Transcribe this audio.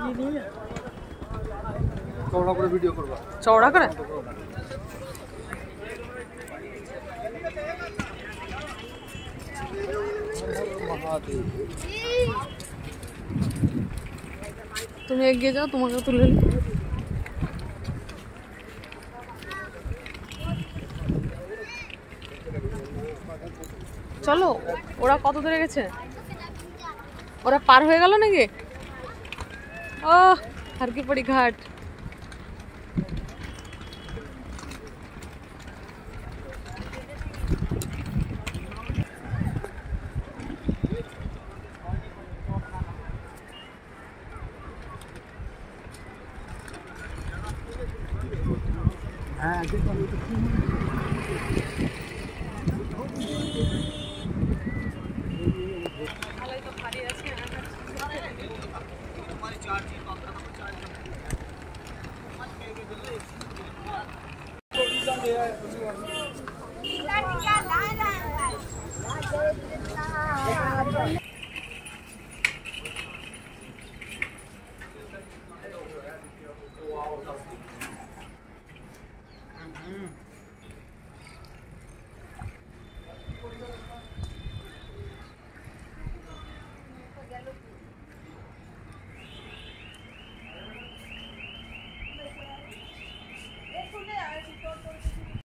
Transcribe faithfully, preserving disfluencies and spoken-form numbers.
চওড়া করে ভিডিও করবা, চওড়া করে তুমি এগিয়ে যাও, তোমাকে তুলে চলো। ওরা কত দূরে গেছে? ওরা পার হয়ে গেল নাকি? ও হরকিপড়ি ঘাট। হ্যাঁ